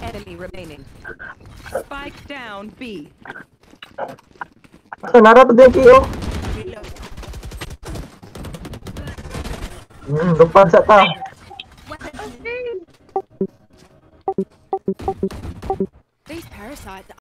enemy remaining. Spike down B. Narap din kayo. Lupan sa ta. These parasites